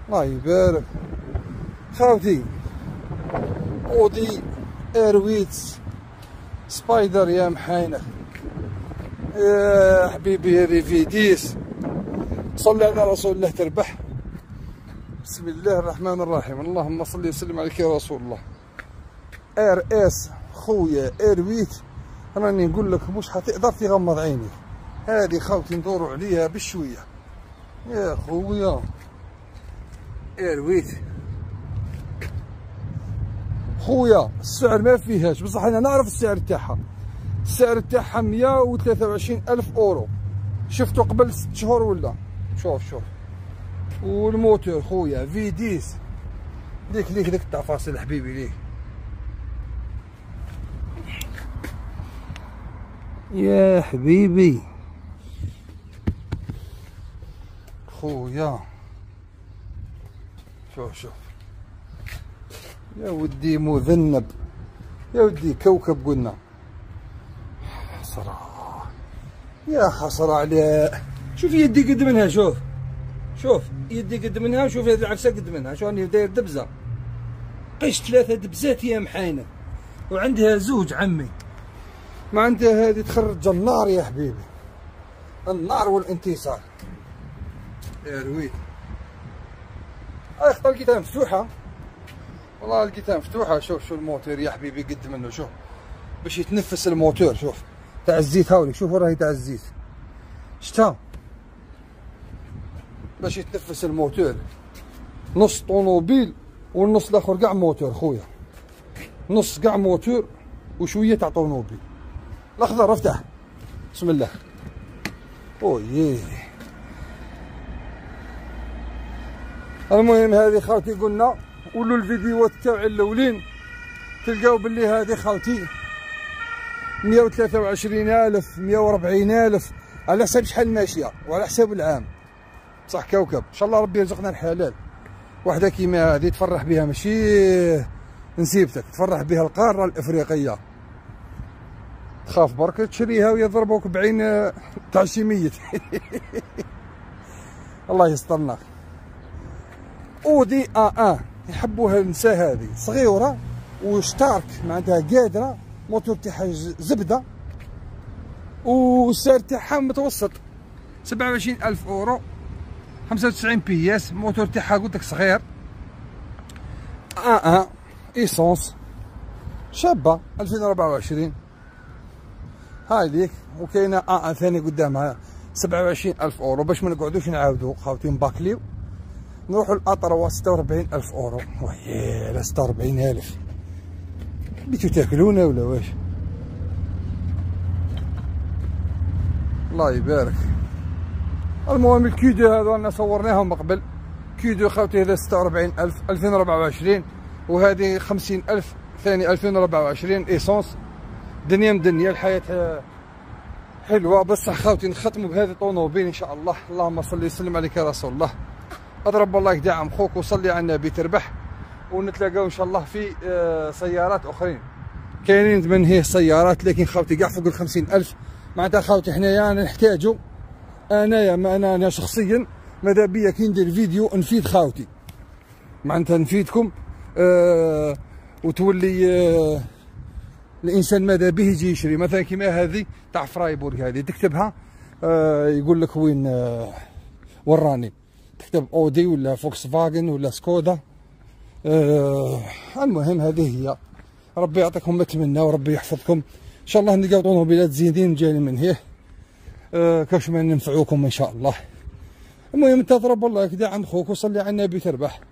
الله يبارك خاوتي. اودي ايرويتس سبايدر يا محاينة يا حبيبي. هذه في 10 صلي على رسول الله تربح. بسم الله الرحمن الرحيم. اللهم صل وسلم عليك يا رسول الله. ار اس خويا ايرويت. راني نقول لك مش حتقدر تغمض عينيك. هذه خاوتي ندوروا عليها بشويه يا خويا. ايرويت خويا السعر ما فيهاش، بصح انا نعرف السعر تاعها. السعر تاعها 123,000 اورو. شفتو قبل 6 شهور ولا؟ شوف والموتور خويا في 10. ليك التفاصيل حبيبي ليك يا حبيبي خويا. شوف يا ودي مذنب، يا ودي كوكب قلنا. حسرة يا حسرة على. شوف يدي قد منها. شوف يدي قد منها. شوف هذه العفسة قد منها. شو راني داير دبزة. قيش 3 دبزات يا محاينة. وعندها زوج عمي. ما عندها هذه تخرج النار يا حبيبي. النار والانتصار. ايرويت اخطا لقيتها مفتوحة. والله لقيتها مفتوحة. شوف الموتور يا حبيبي قد منه. شوف باش يتنفس الموتور. شوف تاع الزيت هاوليك. شوفوا راهي تاع الزيت. شتا باش يتنفس الموتور. نص طونوبيل والنص الاخر كاع موتور خويا. نص كاع موتور وشويه تاع طونوبيل. الاخضر افتح. بسم الله. اويه. المهم هذه خاوتي قلنا قولوا الفيديوهات تاعي الاولين تلقاو باللي هذه خاوتي 123,000 140,000 على حساب شحال ماشيه وعلى حساب العام. صح كوكب. ان شاء الله ربي يرزقنا الحلال. وحده كيما هذه تفرح بها ماشي نسيبتك، تفرح بها القاره الافريقيه. تخاف برك تشريها ويضربوك بعين تاع شي ميت. الله يسترنا. اودي يحبوها النساء. هذه صغيره وشتارك معناتها قادره. موتور تاعها زبده والسعر تاعها متوسط 27,000 اورو. 95 بي اس. موتور تاعها قلت لك صغير. ايسونس شابه 2024. هاي ليك. وكاينه ثاني قدامها 27,000 اورو. باش ما نقعدوش نعاودو خاوتي نباكليو نروحو لأطروا 46,000 اورو. ويلي 46,000 بيتو تاكلونا ولا واش؟ الله يبارك. المهم الكيدو هذو رانا صورناهم من قبل. كيدو خاوتي هذا 46,000 2024 وهذه 50,000 ثاني 2024 ايسونس. دنيا مدنيا الحياة حلوة. بصح خاوتي نختموا بهذه الطونوبيل ان شاء الله. اللهم صل وسلم عليك يا رسول الله. اضرب الله يدعم خوك وصلي على النبي تربح. ونتلاقاو ان شاء الله في سيارات اخرين. كاينين من هي سيارات لكن خاوتي كاع فوق ال 50,000. معناتها خاوتي حنايا نحتاجو. انا شخصيا ماذا بيا كي ندير فيديو نفيد خاوتي. معناتها نفيدكم وتولي الانسان ماذا به يجي يشري. مثلا كيما هذه تاع فرايبورغ هذه تكتبها يقول لك وين وراني. تكتب اودي ولا فوكس فاجن ولا سكودا. المهم هذه هي. ربي يعطيكم ما تمنى وربي يحفظكم. ان شاء الله نلقاو طونوبيلات زينين جايين من هيه كاش ما ننفعوكم ان شاء الله. المهم انت ضرب الله يدعم خوك وصلي على النبي تربح.